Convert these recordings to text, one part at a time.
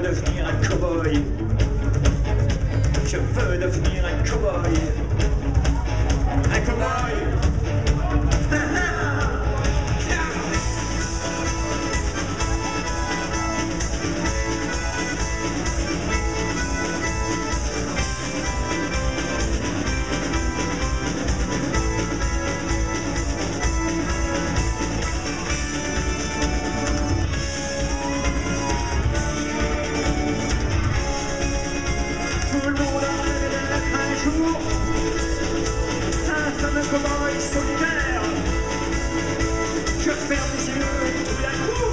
devenir un cow-boy. Je veux devenir un cow-boy. Un cow-boy. Un fameux cow-boy solitaire. Je ferme les yeux tout d'un coup.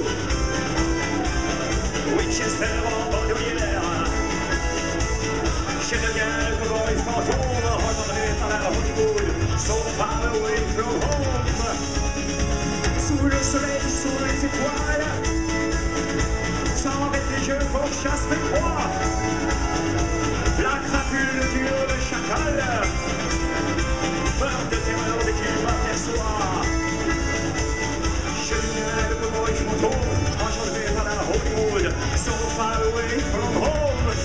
Winchester en bandoulière. Je deviens le cow-boy fantôme, rejoindré par la Hollywood, so far away from home. Sous le soleil, sous les étoiles, sans arrêter je pourchasse mes proies. La crapule dure de chacal, peur de terreur dès qu'il m'aperçoit. Je deviens le cow-boy fantôme, engendré par la Hollywood, so far away from home.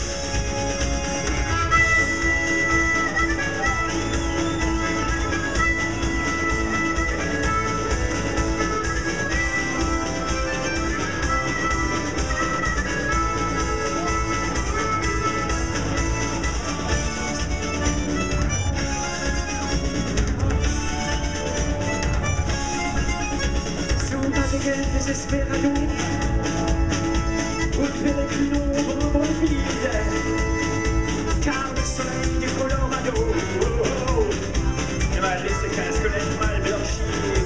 Desesperado, avec une ombre mobile, car le soleil du Colorado m'a laissé qu'un squelette mal blanchi.